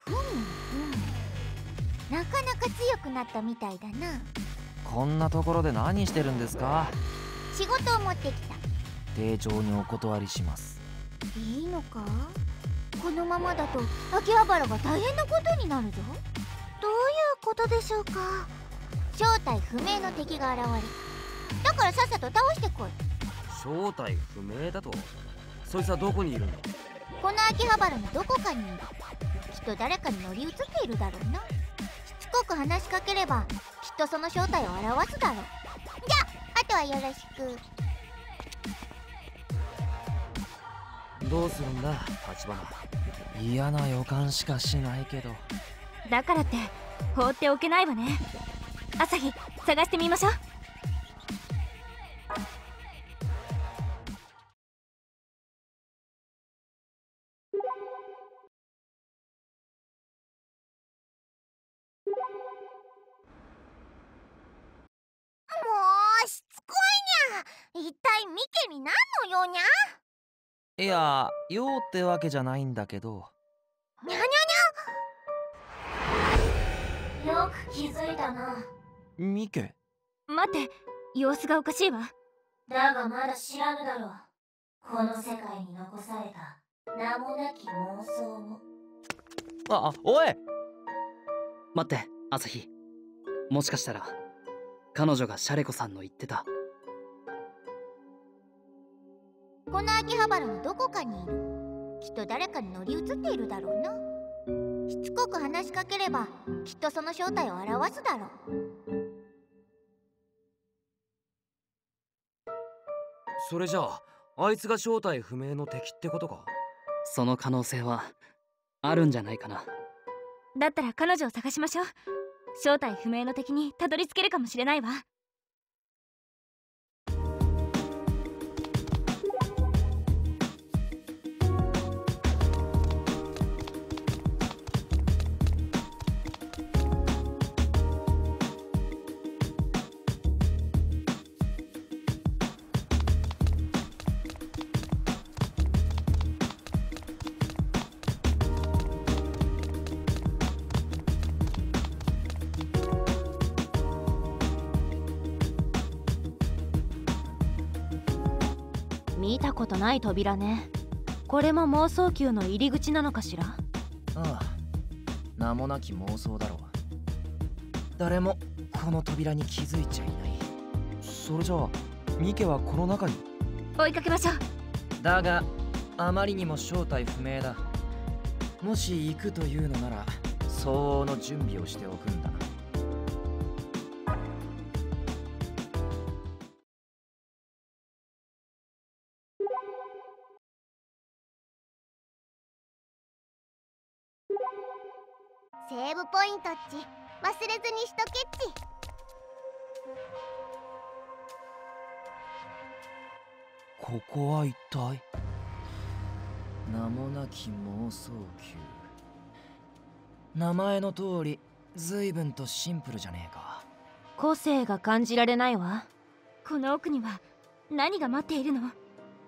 なかなか強くなったみたいだな。 こんなところで何してるんですか？ 仕事を持ってきた。 丁重にお断りします。 いいのか？このままだと秋葉原が大変なことになるぞ。どういうことでしょうか？正体不明の敵が現れ、だからさっさと倒してこい。 正体不明だと？そいつはどこにいるんだ？ この秋葉原のどこかにいる。きっと誰かに乗り移っているだろうな。しつこく話しかければきっとその正体を表すだろう。じゃあ、あとはよろしく。 どうするんだ、立花。 嫌な予感しかしないけど。 だからって放っておけないわね。朝日、探してみましょう。 しつこいにゃ。一体ミケに何の用にゃ？ いや、用ってわけじゃないんだけど。 にゃにゃにゃ。よく気づいたな。 ミケ？ 待って、様子がおかしいわ。 だがまだ知らぬだろう。この世界に残された名もなき妄想を。 おい！ 待って、朝日。もしかしたら彼女がシャレコさんの言ってた。 この秋葉原のどこかにいる。きっと誰かに乗り移っているだろうな。しつこく話しかければきっとその正体を表すだろう。 それじゃあ、あいつが正体不明の敵ってことか？ その可能性はあるんじゃないかな。 だったら彼女を探しましょう。正体不明の敵にたどり着けるかもしれないわ。 見たことない扉ね。これも妄想宮の入り口なのかしら？ ああ、名もなき妄想だろう。誰もこの扉に気づいちゃいない。それじゃあミケはこの中に？ 追いかけましょう。 だがあまりにも正体不明だ。もし行くというのなら相応の準備をしておくんだな。 セーブポイントっち忘れずにしとけっち。 ここは一体？名もなき妄想宮。名前の通り随分とシンプルじゃねえか。 個性が感じられないわ。 この奥には何が待っているの？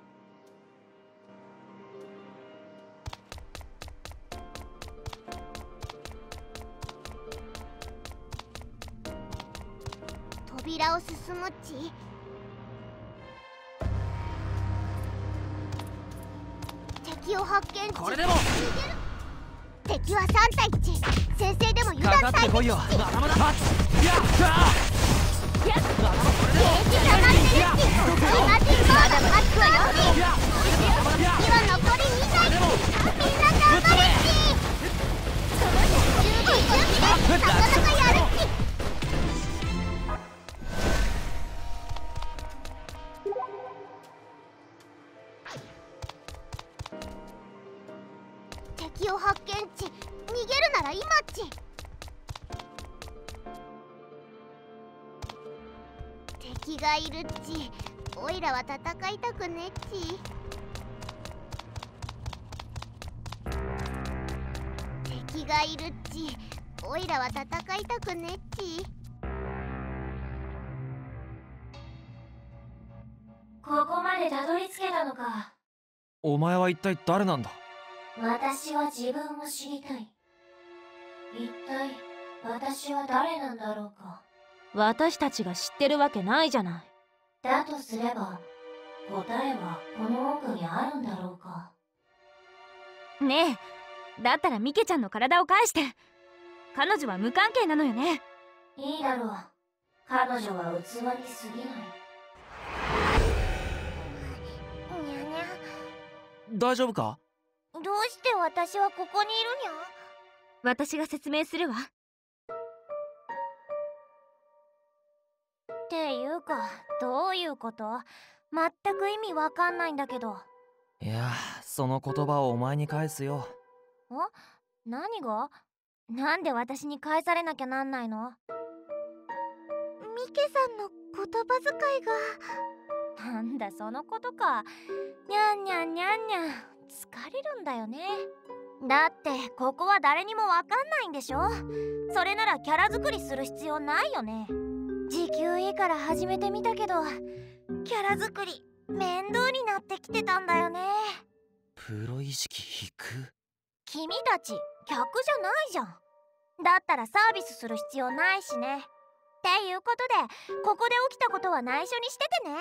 扉を進むっち。敵を発見っち。 これでも敵は3体っち。先生でも油断大敵っち。 こいよ。まだまだ待つ。やっゲージ溜まってるっち。今まだ待つわよ。敵は残り2体っち。みんな頑張れっち。準備なかなかやるっち。敵を発見っち。逃げるなら今っち。敵がいるっち。おいらは戦いたくねっち。敵がいるっち。おいらは戦いたくねっち。ここまでたどり着けたのか。 お前は一体誰なんだ？ 私は自分を知りたい。 一体私は誰なんだろうか。 私たちが知ってるわけないじゃない。 だとすれば答えはこの奥にあるんだろうか。 ねえ、だったらミケちゃんの体を返して。彼女は無関係なのよね。 いいだろう。彼女は器に過ぎない。にゃにゃ。 大丈夫か？ どうして私はここにいるにゃ。 私が説明するわ。 っていうか、どういうこと？全く意味わかんないんだけど。 いや、その言葉をお前に返すよ。 何が？なんで私に返されなきゃなんないの？ミケさんの言葉遣いが。なんだそのことか。にゃんにゃんにゃんにゃん。疲れるんだよね。だってここは誰にもわかんないんでしょ。それならキャラ作りする必要ないよね。時給いいから始めてみたけど、キャラ作り面倒になってきてたんだよね。 プロ意識低く。 君たち客じゃないじゃん。だったらサービスする必要ないしね。っていうことで、ここで起きたことは内緒にしててね。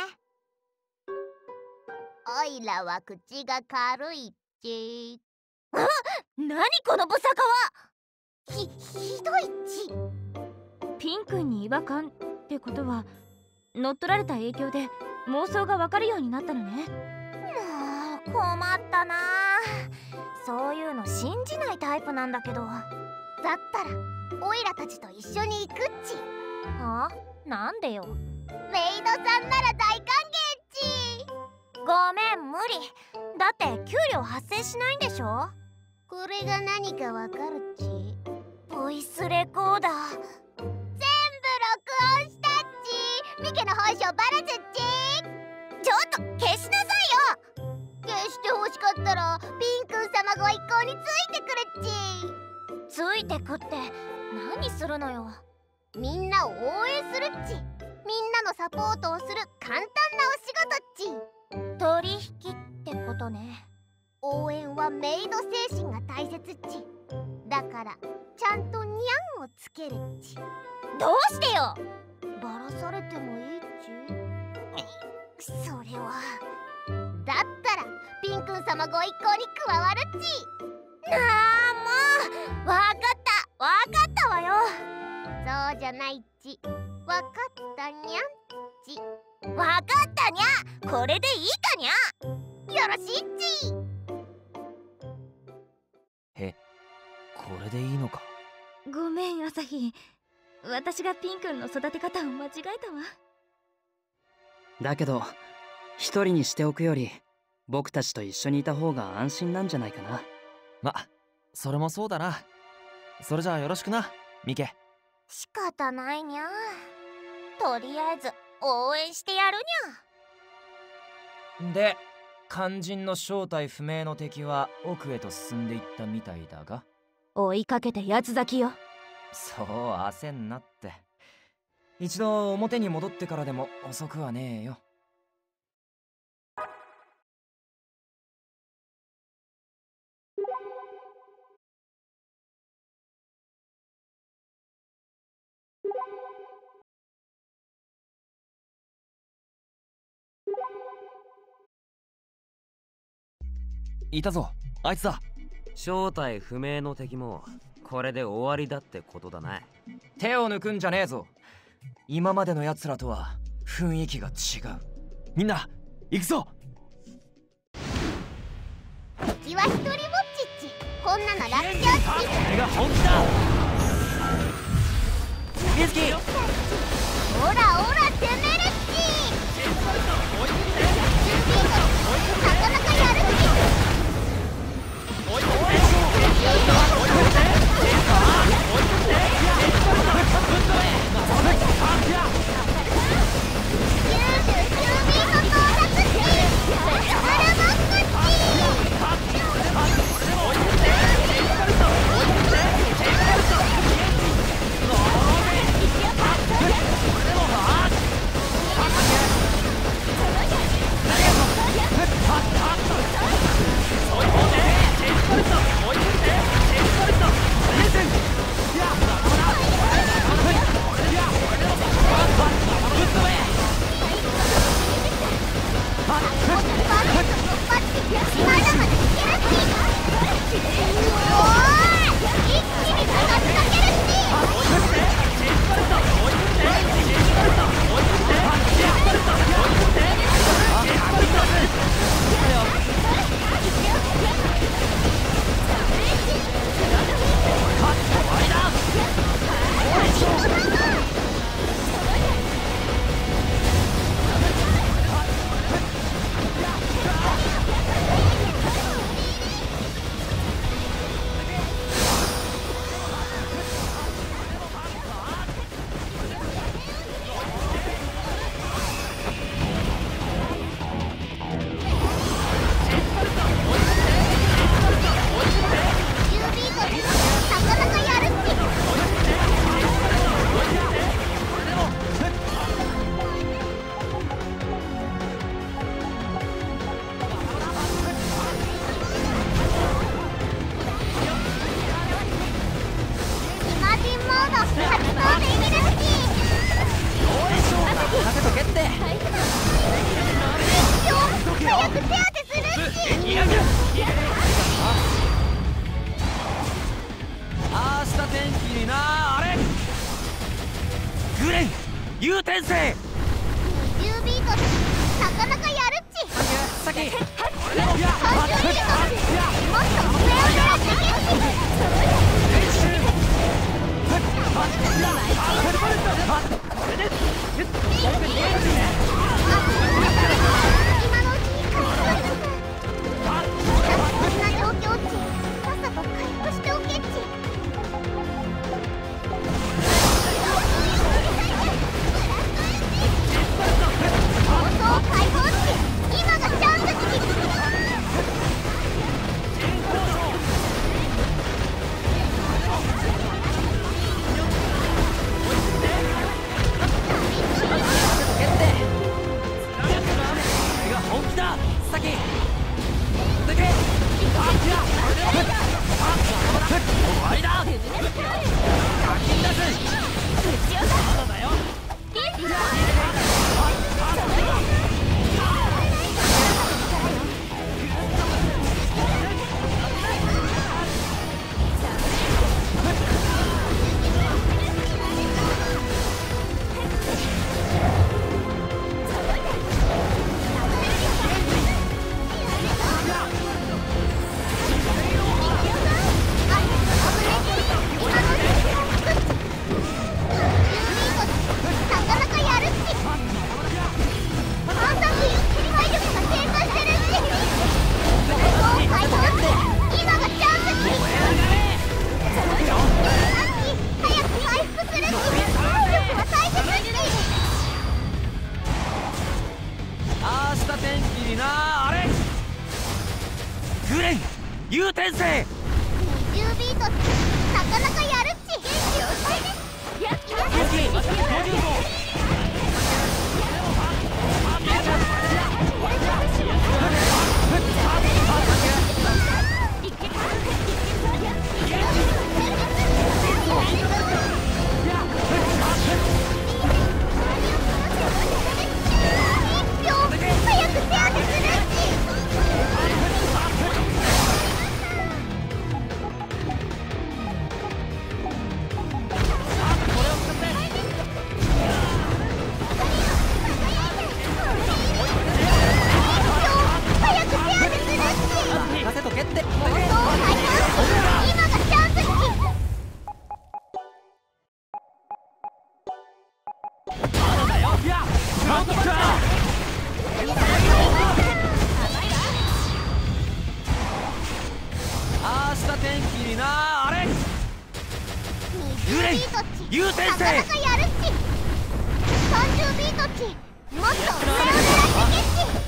おいらは口が軽いっち。何このブサカは。ひどいっち。 ピン君に違和感ってことは、乗っ取られた影響で妄想がわかるようになったのね。 もう困ったな。そういうの信じないタイプなんだけど。だったらオイラたちと一緒に行くっち。なんでよ。メイドさんなら大歓迎っち。ごめん、無理。だって給料発生しないんでしょ。これが何かわかるっち。ボイスレコーダー全部録音したっち。ミケの本性バラすっち。ちょっと消しなさいよ。消してほしかったらピンくん様ご一行についてくるっち。ついてくって何するのよ。みんなを応援するっち。みんなのサポートをする簡単なお仕事っち。取引ってことね。応援はメイド精神が大切っち。だからちゃんとニャンをつけるっち。どうしてよ。バラされてもいいっち。それはだったらピンくん様ご一行に加わるっち。もうわかったわよ。そうじゃないっち。わかったにゃんっち。わかったにゃ。これでいいかにゃ。よろしいっち。 これでいいのか？ ごめん、朝日。私がピン君の育て方を間違えたわ。 だけど一人にしておくより僕たちと一緒にいた方が安心なんじゃないかな。 ま、それもそうだな。それじゃあよろしくな、ミケ。 仕方ないにゃ。とりあえず応援してやるにゃ。 で、肝心の正体不明の敵は奥へと進んでいったみたいだが。 追いかけて八つ咲きよ。 そう焦んなって。一度表に戻ってからでも遅くはねえよ。いたぞ、あいつだ。 正体不明の敵もこれで終わりだってことだな。 手を抜くんじゃねえぞ。今までの奴らとは雰囲気が違う。みんな行くぞ。 うちは一人ぼっちっち。こんなの楽勝っち。 これが本気だ。水木、 オラ攻めるっち。なかなかやるっち。 転生。 20ビートってなかなかやるっち。 先 30ビートってもっと上を狙って今のうちに回復する。こんな状況っちさっさと回復しておけっち。放送解放っち今がチャンスっち。 本気だ先抜け終わりだ課金出すまだだよ優転生。 20ビートってなかなかやるっち。元気を与えてやっ早く手当てするっち。 優転生。 なかなかやるっち。30ビートっちもっと上を狙ってけっち。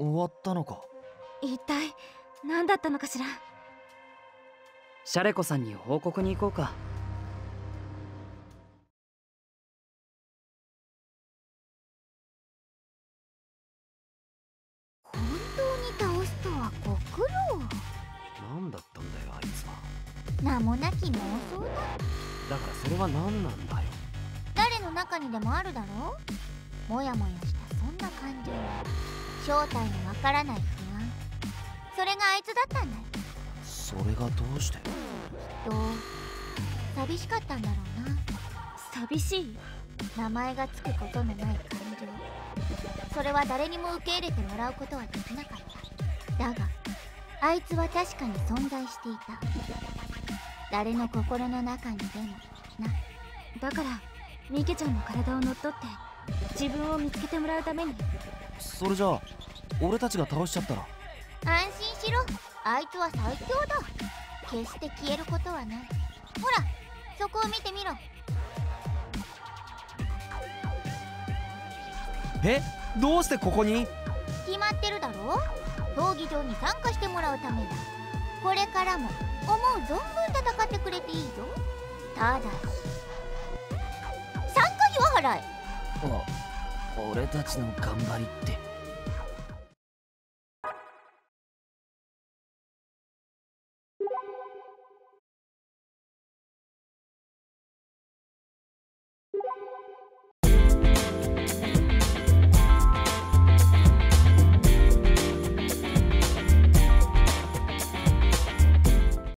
終わったのか。 一体何だったのかしら。 シャレコさんに報告に行こうか。 本当に倒すとはご苦労。 なんだったんだよあいつは。 名もなき妄想だ。 だからそれは何なんだよ。 誰の中にでもあるだろう。もやもやしたそんな感情、正体のわからない不安。それがあいつだったんだよ。 それがどうして。 と寂しかったんだろうな。 寂しい。 名前がつくことのない感情、それは誰にも受け入れてもらうことはできなかった。だがあいつは確かに存在していた。誰の心の中にでもな。 だからミケちゃんの体を乗っ取って自分を見つけてもらうために。 それじゃあ俺たちが倒しちゃったら。 安心しろ、あいつは最強だ。決して消えることはない。ほらそこを見てみろ。 え、どうしてここに。 決まってるだろう。闘技場に参加してもらうためだ。これからも思う存分戦ってくれていいぞ。ただし参加費は払え。 俺たちの頑張りって